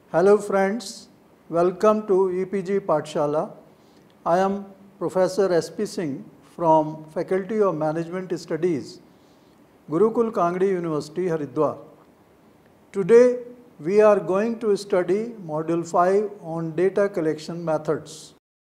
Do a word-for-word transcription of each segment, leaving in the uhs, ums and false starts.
Hello friends, welcome to E P G Pathshala. I am Professor S P Singh from Faculty of Management Studies, Gurukul Kangdi University, Haridwar. Today we are going to study Module five on data collection methods.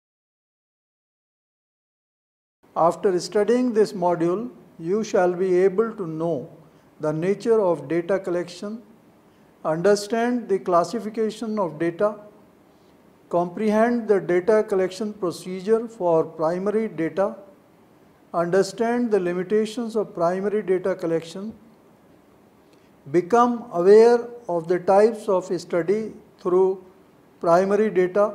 After studying this module, you shall be able to know the nature of data collection, understand the classification of data, comprehend the data collection procedure for primary data, understand the limitations of primary data collection, become aware of the types of study through primary data.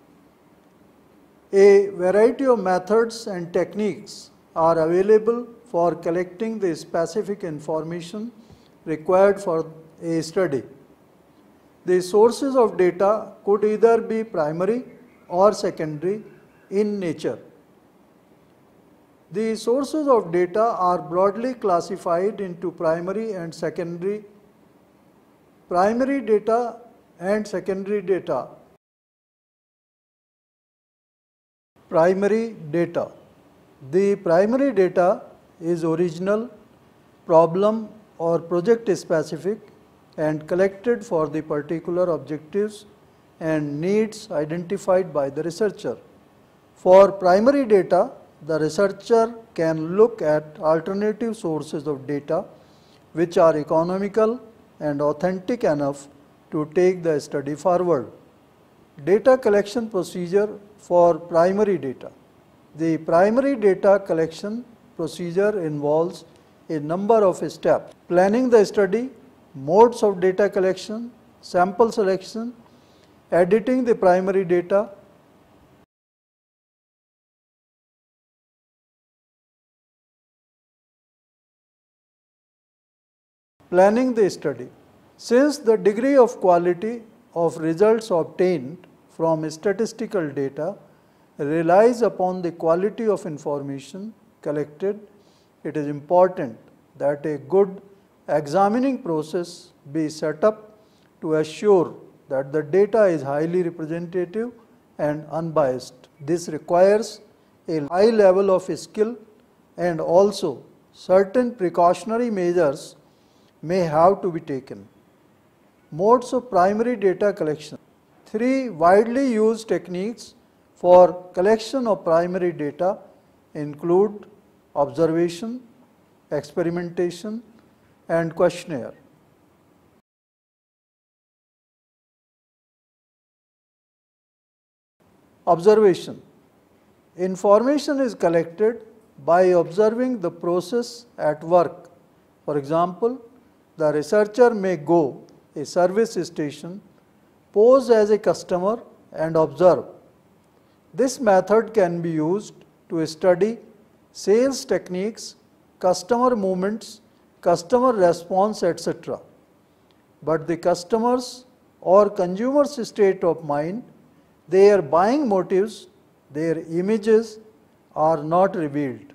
A variety of methods and techniques are available for collecting the specific information required for a study. The sources of data could either be primary or secondary in nature. The sources of data are broadly classified into primary and secondary. Primary data and secondary data. Primary data. The primary data is original, problem or project specific and collected for the particular objectives and needs identified by the researcher. For primary data, the researcher can look at alternative sources of data which are economical and authentic enough to take the study forward. Data collection procedure for primary data. The primary data collection procedure involves a number of steps: planning the study, modes of data collection, sample selection, editing the primary data, planning the study. Since the degree of quality of results obtained from statistical data relies upon the quality of information collected, it is important that a good examining process be set up to assure that the data is highly representative and unbiased. This requires a high level of skill, and also certain precautionary measures may have to be taken. Modes of primary data collection. Three widely used techniques for collection of primary data include observation, experimentation, and questionnaire. Observation. Information is collected by observing the process at work. For example, the researcher may go a service station, pose as a customer and observe. This method can be used to study sales techniques, customer movements, customer response, et cetera. But the customer's or consumer's state of mind, their buying motives, their images are not revealed.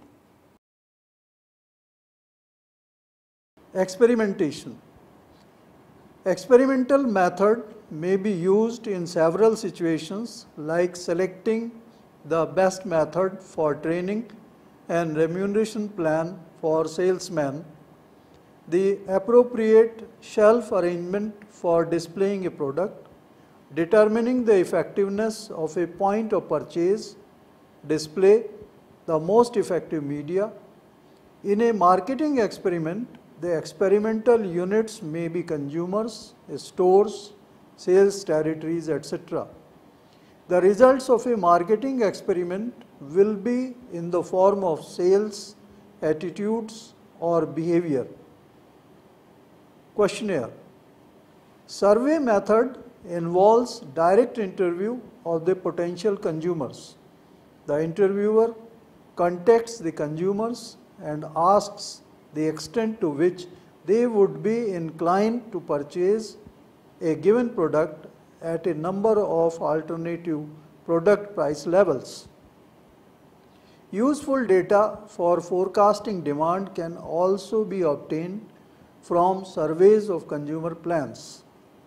Experimentation. Experimental method may be used in several situations, like selecting the best method for training and remuneration plan for salesmen, the appropriate shelf arrangement for displaying a product, determining the effectiveness of a point of purchase, display, the most effective media. In a marketing experiment, the experimental units may be consumers, stores, sales territories, et cetera. The results of a marketing experiment will be in the form of sales, attitudes, or behavior. Questionnaire. Survey method involves direct interview of the potential consumers. The interviewer contacts the consumers and asks the extent to which they would be inclined to purchase a given product at a number of alternative product price levels. Useful data for forecasting demand can also be obtained from surveys of consumer plans.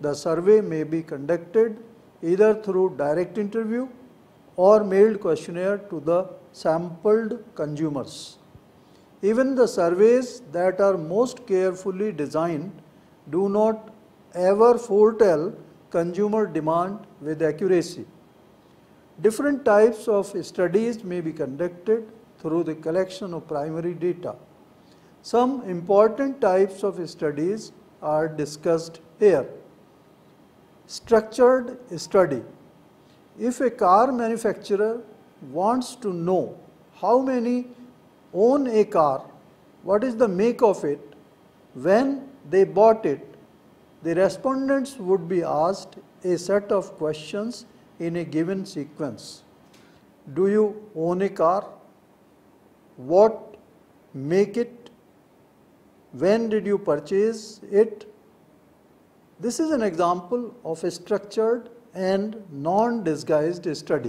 The survey may be conducted either through direct interview or mailed questionnaire to the sampled consumers. Even the surveys that are most carefully designed do not ever foretell consumer demand with accuracy. Different types of studies may be conducted through the collection of primary data. Some important types of studies are discussed here. Structured study. If a car manufacturer wants to know how many own a car, what is the make of it, when they bought it, the respondents would be asked a set of questions in a given sequence. Do you own a car? What make it? When did you purchase it? This is an example of a structured and non-disguised study.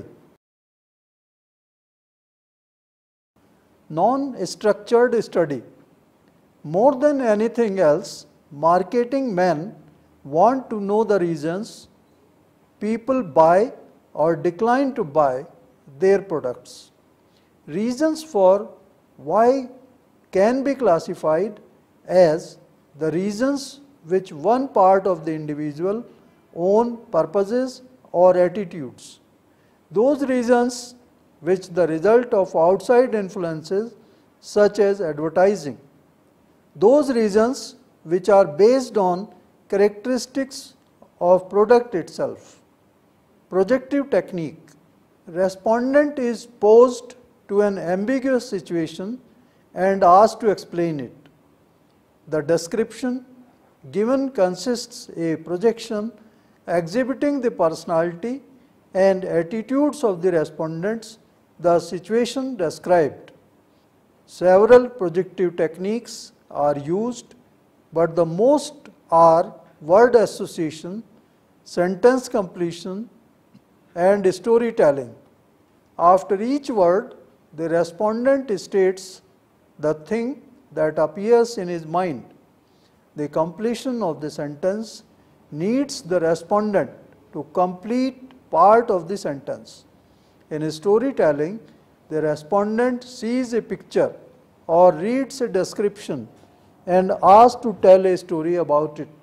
Non-structured study. More than anything else, marketing men want to know the reasons people buy or decline to buy their products. Reasons for why can be classified as the reasons which one part of the individual own purposes or attitudes. Those reasons which the result of outside influences such as advertising. Those reasons which are based on characteristics of product itself. Projective technique. Respondent is posed to an ambiguous situation and asked to explain it. The description given consists a projection exhibiting the personality and attitudes of the respondents, the situation described. Several projective techniques are used, but the most are word association, sentence completion, and storytelling. After each word, the respondent states the thing that appears in his mind. The completion of the sentence needs the respondent to complete part of the sentence. In storytelling, the respondent sees a picture or reads a description and asks to tell a story about it.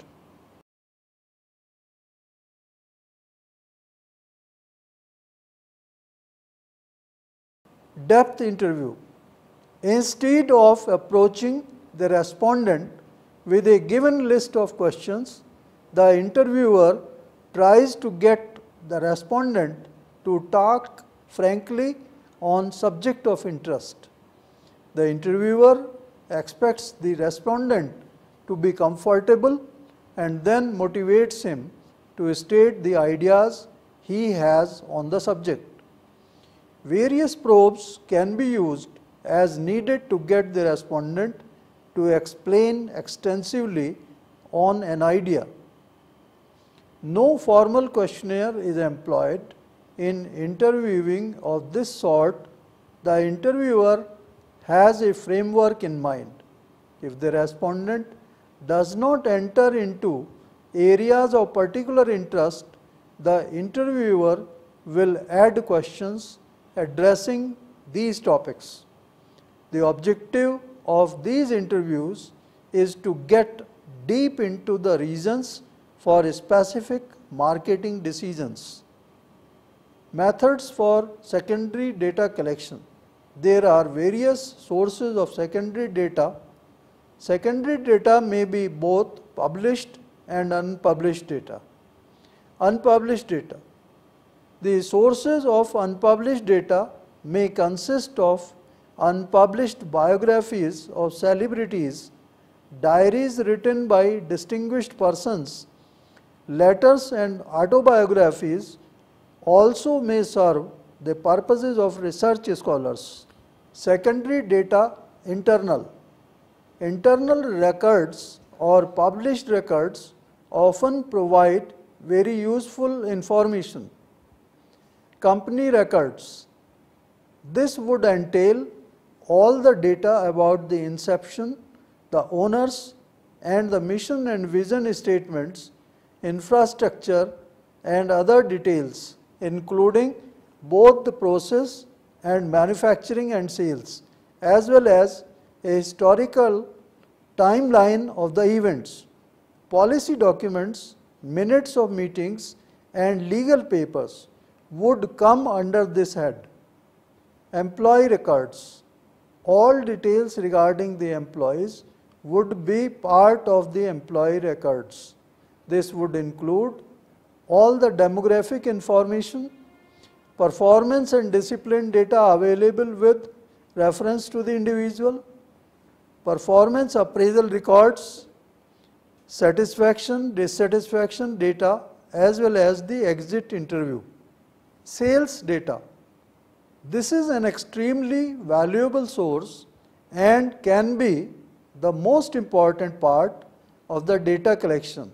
Depth interview. Instead of approaching the respondent with a given list of questions, the interviewer tries to get the respondent to talk frankly on subject of interest. The interviewer expects the respondent to be comfortable and then motivates him to state the ideas he has on the subject. Various probes can be used as needed to get the respondent to explain extensively on an idea. No formal questionnaire is employed in interviewing of this sort. The interviewer has a framework in mind. If the respondent does not enter into areas of particular interest, the interviewer will add questions addressing these topics. The objective of these interviews is to get deep into the reasons for specific marketing decisions. Methods for secondary data collection. There are various sources of secondary data. Secondary data may be both published and unpublished data. Unpublished data. The sources of unpublished data may consist of unpublished biographies of celebrities, diaries written by distinguished persons, letters and autobiographies also may serve the purposes of research scholars. Secondary data internal. Internal records or published records often provide very useful information. Company records. This would entail all the data about the inception, the owners, and the mission and vision statements, infrastructure and other details, including both the process and manufacturing and sales, as well as a historical timeline of the events. Policy documents, minutes of meetings, and legal papers would come under this head. Employee records. All details regarding the employees would be part of the employee records. This would include all the demographic information, performance and discipline data available with reference to the individual, performance appraisal records, satisfaction, dissatisfaction data, as well as the exit interview. Sales data. This is an extremely valuable source and can be the most important part of the data collection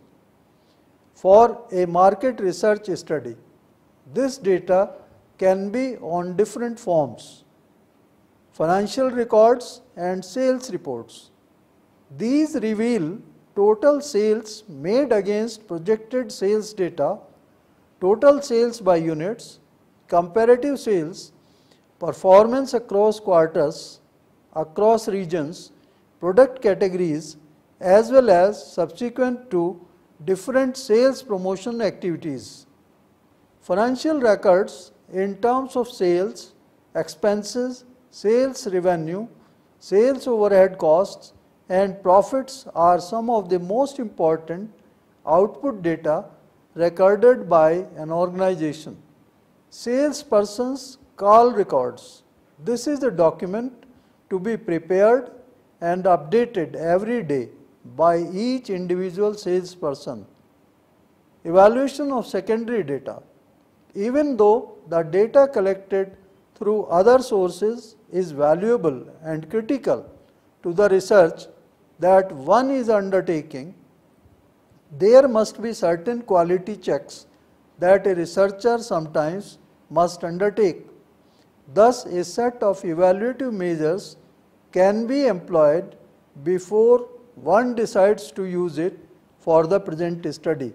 for a market research study. This data can be on different forms: financial records and sales reports. These reveal total sales made against projected sales data, total sales by units, comparative sales, performance across quarters, across regions, product categories, as well as subsequent to different sales promotion activities. Financial records in terms of sales, expenses, sales revenue, sales overhead costs, and profits are some of the most important output data recorded by an organization. Salesperson's call records. This is a document to be prepared and updated every day by each individual salesperson. Evaluation of secondary data. Even though the data collected through other sources is valuable and critical to the research that one is undertaking, there must be certain quality checks that a researcher sometimes must undertake. Thus, a set of evaluative measures can be employed before one decides to use it for the present study.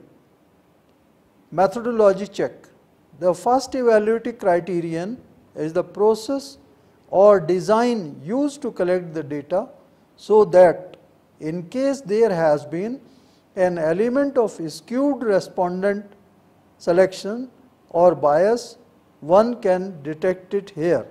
Methodology check. The first evaluative criterion is the process or design used to collect the data, so that in case there has been an element of skewed respondent selection or bias, one can detect it here.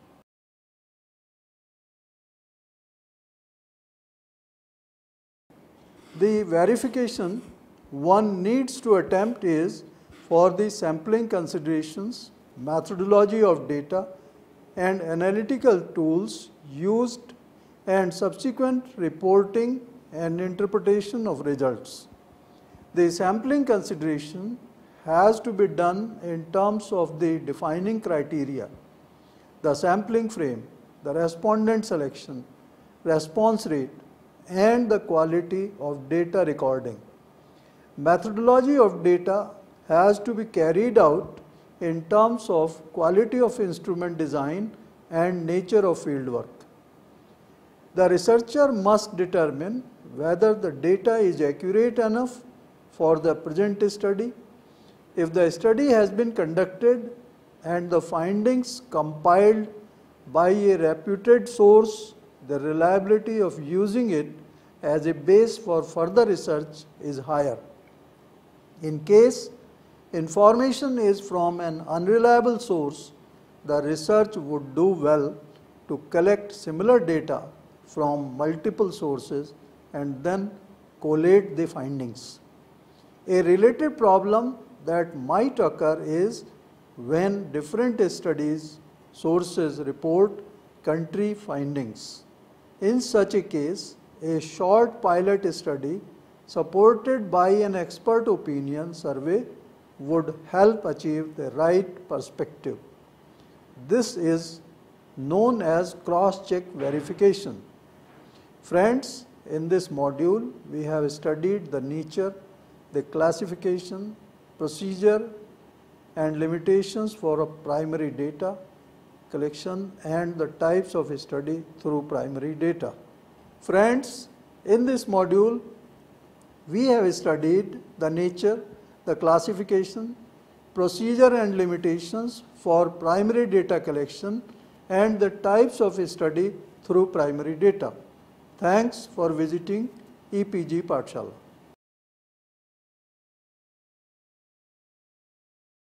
The verification one needs to attempt is for the sampling considerations, methodology of data, and analytical tools used, and subsequent reporting and interpretation of results. The sampling consideration has to be done in terms of the defining criteria, the sampling frame, the respondent selection, response rate, and the quality of data recording. Methodology of data has to be carried out in terms of quality of instrument design and nature of fieldwork. The researcher must determine whether the data is accurate enough for the present study. If the study has been conducted and the findings compiled by a reputed source, the reliability of using it as a base for further research is higher. In case information is from an unreliable source, the research would do well to collect similar data from multiple sources and then collate the findings. A related problem that might occur is when different studies sources report country findings. In such a case, a short pilot study supported by an expert opinion survey would help achieve the right perspective. This is known as cross-check verification. Friends, in this module, we have studied the nature, the classification, procedure, and limitations for a primary data collection and the types of study through primary data. Friends, in this module, we have studied the nature, the classification, procedure and limitations for primary data collection and the types of study through primary data. Thanks for visiting E P G Pathshala.